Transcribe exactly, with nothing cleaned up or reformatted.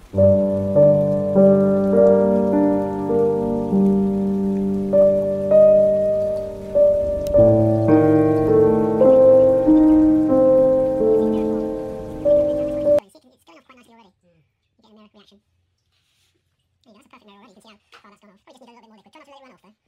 Reaction. There you go, that's a perfect mirror already. You can see how far that's gone off. Probably just need a little bit more liquid. Try not to let it run off though.